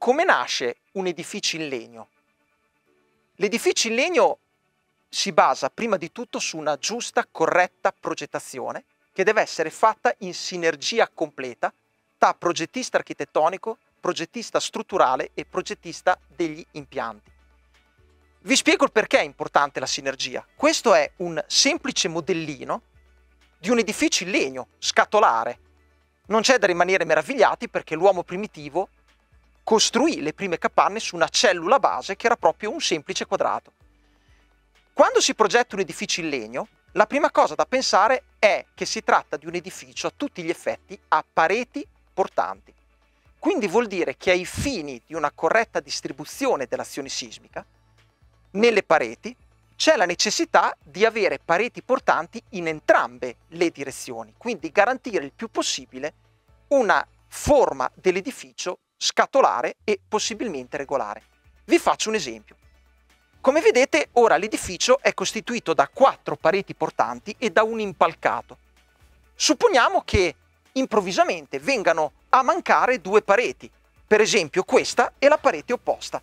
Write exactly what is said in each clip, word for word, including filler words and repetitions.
come nasce un edificio in legno? L'edificio in legno si basa prima di tutto su una giusta, corretta progettazione che deve essere fatta in sinergia completa tra progettista architettonico, progettista strutturale e progettista degli impianti. Vi spiego il perché è importante la sinergia. Questo è un semplice modellino di un edificio in legno, scatolare. Non c'è da rimanere meravigliati perché l'uomo primitivo costruì le prime capanne su una cellula base che era proprio un semplice quadrato. Quando si progetta un edificio in legno, la prima cosa da pensare è che si tratta di un edificio a tutti gli effetti a pareti portanti. Quindi vuol dire che ai fini di una corretta distribuzione dell'azione sismica, nelle pareti c'è la necessità di avere pareti portanti in entrambe le direzioni, quindi garantire il più possibile una forma dell'edificio scatolare e possibilmente regolare. Vi faccio un esempio. Come vedete, ora l'edificio è costituito da quattro pareti portanti e da un impalcato. Supponiamo che improvvisamente vengano a mancare due pareti, per esempio questa e la parete opposta.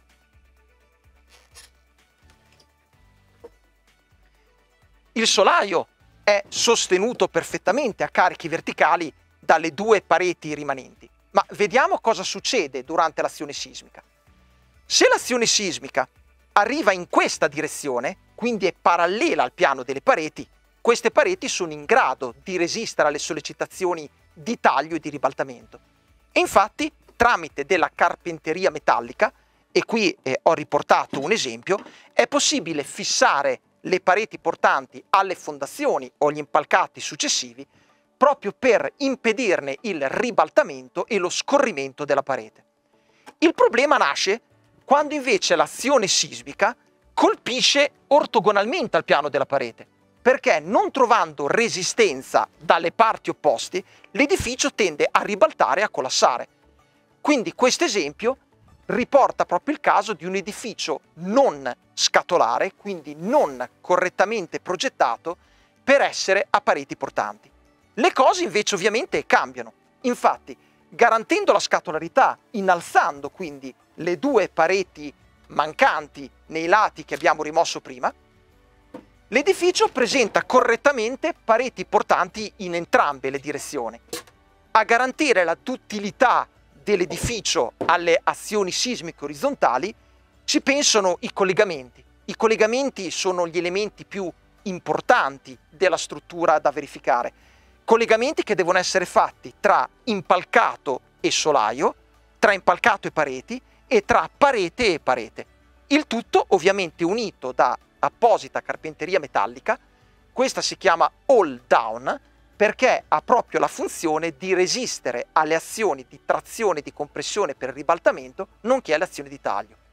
Il solaio è sostenuto perfettamente a carichi verticali dalle due pareti rimanenti, ma vediamo cosa succede durante l'azione sismica. Se l'azione sismica arriva in questa direzione, quindi è parallela al piano delle pareti, queste pareti sono in grado di resistere alle sollecitazioni di taglio e di ribaltamento. E infatti, tramite della carpenteria metallica, e qui eh, ho riportato un esempio, è possibile fissare le pareti portanti alle fondazioni o agli impalcati successivi proprio per impedirne il ribaltamento e lo scorrimento della parete. Il problema nasce quando invece l'azione sismica colpisce ortogonalmente al piano della parete, perché non trovando resistenza dalle parti opposte, l'edificio tende a ribaltare e a collassare. Quindi questo esempio riporta proprio il caso di un edificio non scatolare, quindi non correttamente progettato per essere a pareti portanti. Le cose invece ovviamente cambiano. Infatti, garantendo la scatolarità, innalzando quindi le due pareti mancanti nei lati che abbiamo rimosso prima, l'edificio presenta correttamente pareti portanti in entrambe le direzioni. A garantire la duttilità dell'edificio alle azioni sismiche orizzontali ci pensano i collegamenti. I collegamenti sono gli elementi più importanti della struttura da verificare. Collegamenti che devono essere fatti tra impalcato e solaio, tra impalcato e pareti e tra parete e parete. Il tutto ovviamente unito da apposita carpenteria metallica. Questa si chiama all down perché ha proprio la funzione di resistere alle azioni di trazione e di compressione per ribaltamento, nonché alle azioni di taglio.